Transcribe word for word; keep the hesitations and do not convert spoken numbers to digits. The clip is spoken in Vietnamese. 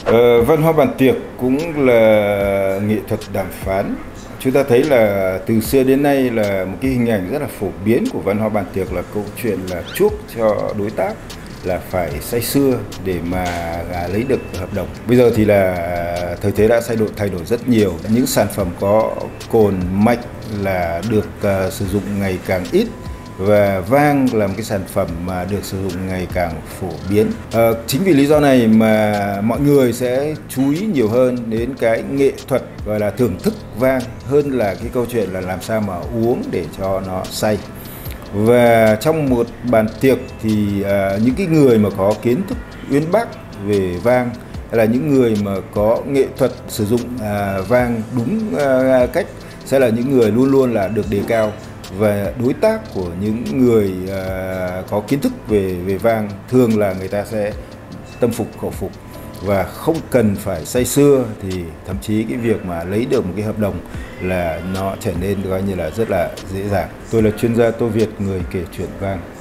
Ờ, văn hóa bàn tiệc cũng là nghệ thuật đàm phán. Chúng ta thấy là từ xưa đến nay là một cái hình ảnh rất là phổ biến của văn hóa bàn tiệc là câu chuyện là chuốc cho đối tác là phải say sưa để mà à, lấy được hợp đồng. Bây giờ thì là thời thế đã thay đổi thay đổi rất nhiều. Những sản phẩm có cồn mạnh là được uh, sử dụng ngày càng ít, và vang là một cái sản phẩm mà được sử dụng ngày càng phổ biến. À, chính vì lý do này mà mọi người sẽ chú ý nhiều hơn đến cái nghệ thuật gọi là thưởng thức vang hơn là cái câu chuyện là làm sao mà uống để cho nó say. Và trong một bàn tiệc thì à, những cái người mà có kiến thức uyên bác về vang hay là những người mà có nghệ thuật sử dụng à, vang đúng à, cách sẽ là những người luôn luôn là được đề cao. Và đối tác của những người uh, có kiến thức về về vang thường là người ta sẽ tâm phục khẩu phục và không cần phải say sưa, thì thậm chí cái việc mà lấy được một cái hợp đồng là nó trở nên coi như là rất là dễ dàng. Tôi là chuyên gia Tô Việt, người kể chuyện vang.